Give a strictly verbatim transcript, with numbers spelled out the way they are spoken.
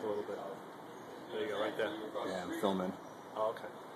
a little bit. There you go, right there. Yeah, I'm filming. Oh, okay.